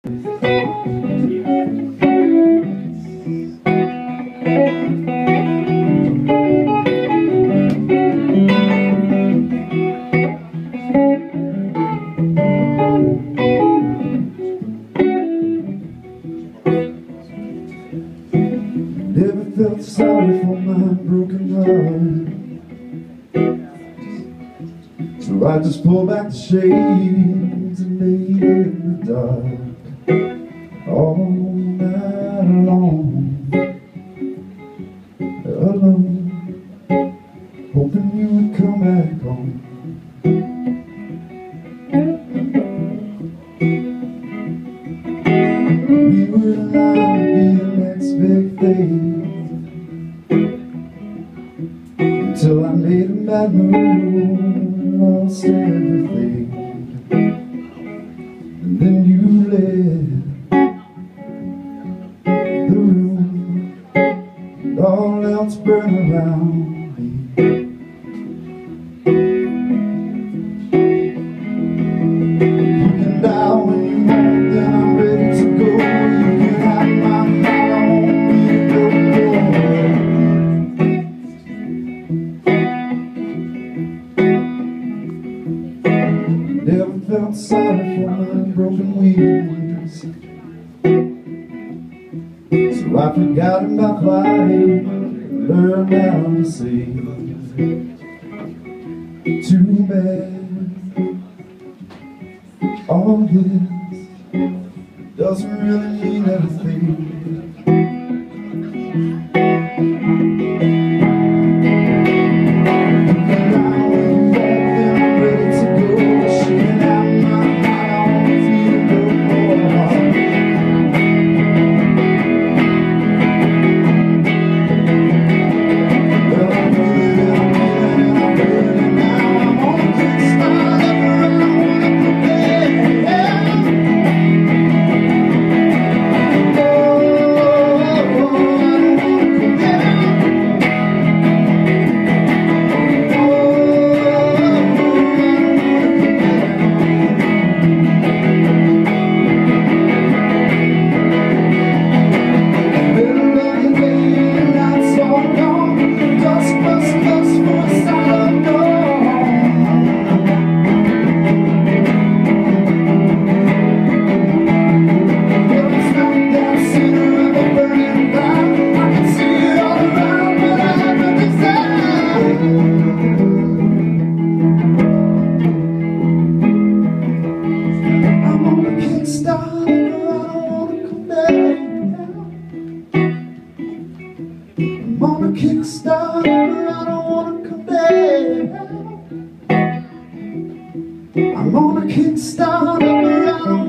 Never felt sorry for my broken heart, so I just pulled back the shades and laid in the dark all night long, alone, hoping you would come back home. We were alive to be the next big thing, until I made a bad move, lost everything, and then you left the room, and all else burned around me. You can die when you want, then I'm ready to go. You can have my heart, I won't be no more. Never felt sorry for my broken wings, so I forgot about flying, learned how to sing. Too bad all this doesn't really mean anything. I'm on a Kickstarter, I don't wanna come back. I'm on a Kickstarter, I don't